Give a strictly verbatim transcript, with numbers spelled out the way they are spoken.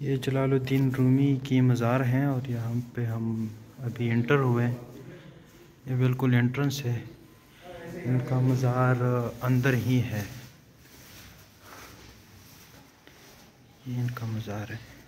ये जलालुद्दीन रूमी की मज़ार हैं और यहाँ पे हम अभी एंटर हुए हैं। ये बिल्कुल एंट्रेंस है, इनका मज़ार अंदर ही है। ये इनका मज़ार है।